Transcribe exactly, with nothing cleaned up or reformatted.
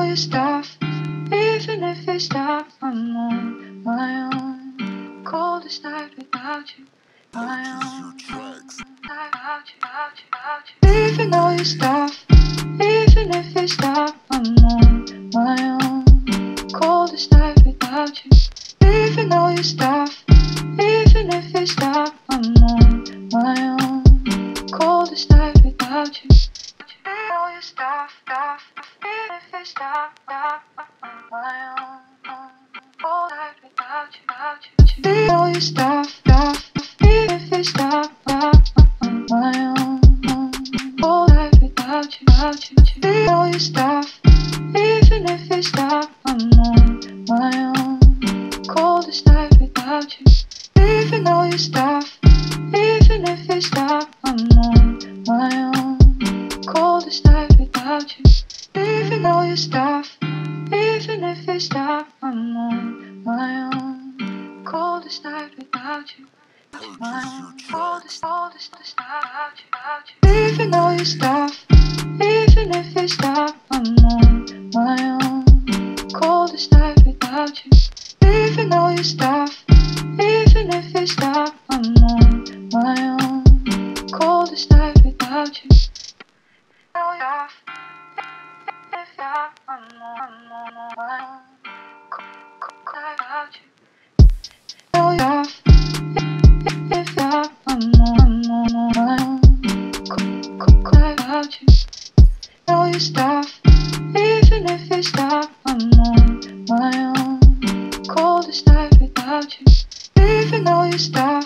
your stuff, even if it's stop, I'm on my own. Coldest night without you, my own. Without you, without you, without you. Leaving all your stuff, even if it's stop, I'm on my own. Coldest night without you, leaving all your stuff, even if it's stop, I'm on my own. Coldest night without you. Leave all your stuff, stuff, even if it's stop, stop, I'm on my own. Cold night without you, without you. Leave all your stuff, stuff, even if it's stop, stop, I'm on my own. Cold night without you, without you. Leave all your stuff, even if it's stop, I'm on my own. Coldest night without you. Leaving all your stuff, even if it's stop, I'm on my own. Coldest night without you. Leaving all your stuff, even if it's stop, I'm on my own. Coldest night without you. My own. Coldest, coldest, coldest night without you, without you. Leaving all your stuff, even if it's stop, I'm on my own. Coldest night without you. Leaving all your stuff, even if it's stop, I'm on my own. Coldest night without you. All your stuff, if stop, I'm on my own. Cold night without you. All your stuff, if stop, I'm on my own. Cold night without you. All your stuff, even if it's stop, I'm on my own. Coldest night without you. Leaving all your stuff.